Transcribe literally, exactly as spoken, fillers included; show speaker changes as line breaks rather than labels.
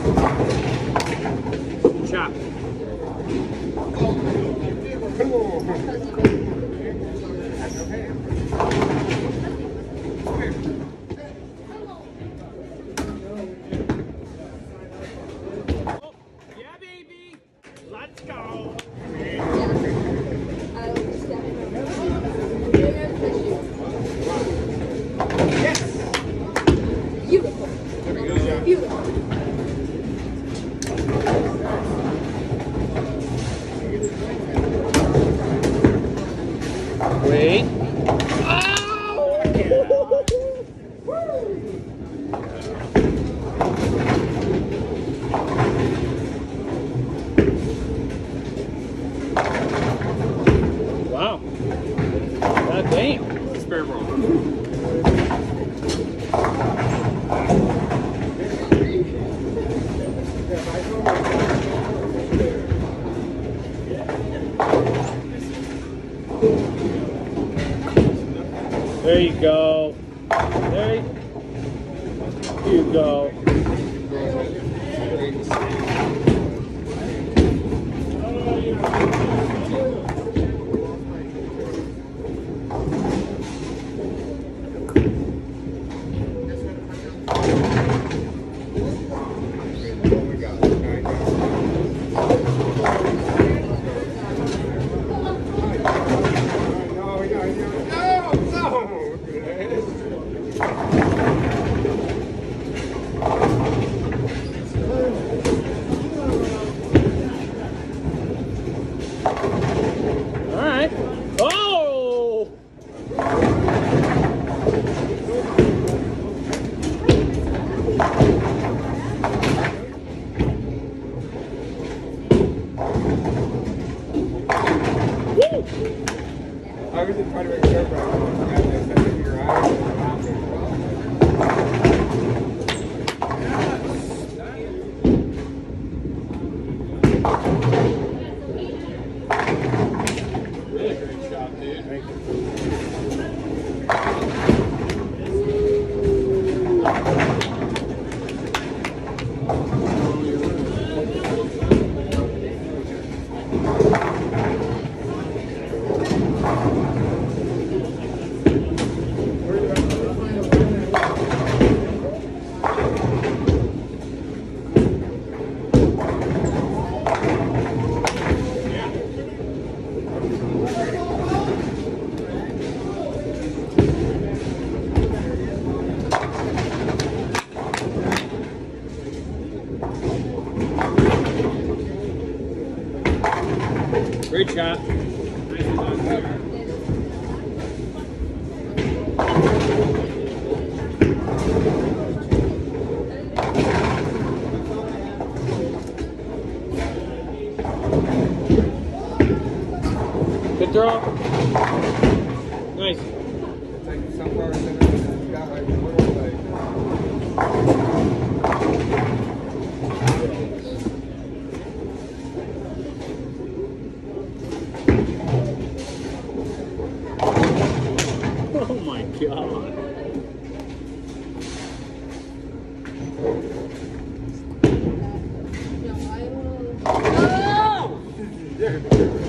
Chop. Yeah, baby. Let's go. Yes.
Beautiful. Beautiful.
Wait. Wow. God damn. Spare roll. There you go. There you go.
I was just trying to make sure, but I think your eyes.
Really great shot, dude. Thank you. Great shot. Good throw. Nice.
It's like some parts in it, it's got like a little like.
Oh my god.
Oh!